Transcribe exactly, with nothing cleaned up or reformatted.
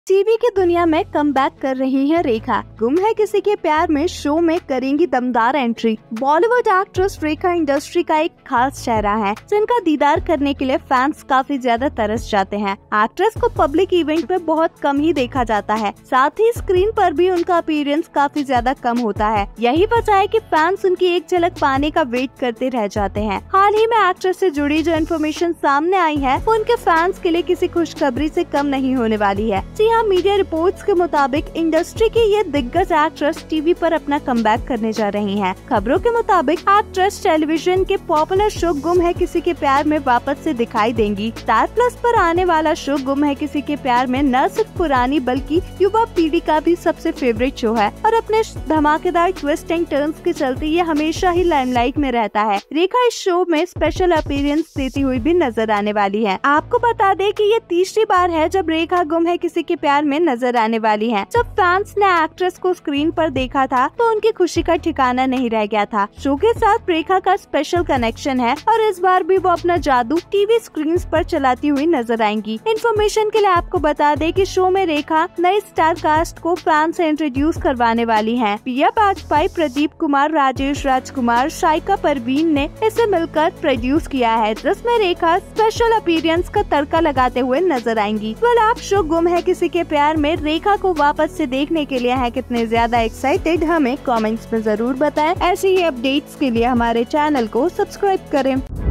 TV की दुनिया में कमबैक कर रही हैं रेखा। गुम है किसी के प्यार में शो में करेंगी दमदार entry. Bollywood actress Rekha industry का एक खास चेहरा है जिनका दीदार करने के लिए फैंस काफी ज्यादा तरस जाते हैं। एक्ट्रेस को पब्लिक इवेंट में बहुत कम ही देखा जाता है, साथ ही स्क्रीन पर भी उनका अपीयरेंस काफी ज्यादा कम होता है। यही वजह है कि फैंस उनकी एक झलक पाने का वेट करते रह जाते हैं। हाल ही में एक्ट्रेस से जुड़ी जो इन्फॉर्मेशन सामने आई है वो उनके फैंस के लिए किसी खुशखबरी से कम नहीं होने वाली है। जी हाँ, मीडिया रिपोर्ट्स के मुताबिक इंडस्ट्री की ये दिग्गज एक्ट्रेस टीवी पर अपना कमबैक करने जा रही हैं। खबरों के मुताबिक एक्ट्रेस टेलीविजन के पॉपुलर शो गुम है किसी के प्यार में वापस से दिखाई देंगी। स्टार प्लस पर आने वाला शो गुम है किसी के प्यार में न सिर्फ पुरानी बल्कि युवा पीढ़ी का भी सबसे फेवरेट शो है और अपने धमाकेदार ट्विस्ट एंड टर्न्स के चलते ये हमेशा ही लाइमलाइट में रहता है। रेखा इस शो में स्पेशल अपीयरेंस देती हुई भी नजर आने वाली है। आपको बता दें कि ये तीसरी बार है जब रेखा गुम है किसी के प्यार में नजर आने वाली हैं। जब फैंस ने एक्ट्रेस को स्क्रीन पर देखा था तो उनकी खुशी का ठिकाना नहीं रह गया था। शो के साथ रेखा का स्पेशल कनेक्शन है और इस बार भी वो अपना जादू टीवी स्क्रीन पर चलाती हुई नजर आएंगी। इन्फॉर्मेशन के लिए आपको बता दें कि शो में रेखा नई स्टार कास्ट को फैंस से इंट्रोड्यूस करवाने वाली हैं। पिया बाजपेयी, प्रदीप कुमार, राजेश राजकुमार, शाइका परवीन ने इसे मिलकर प्रोड्यूस किया है, जिसमें रेखा स्पेशल अपीयरेंस का तड़का लगाते हुए नजर आएंगी। वेल, आप शो गुम है किसी के प्यार में रेखा को वापस से देखने के लिए हैं कितने ज्यादा एक्साइटेड, हमें कमेंट्स में जरूर बताएं। ऐसे ही अपडेट्स के लिए हमारे चैनल को सब्सक्राइब करें।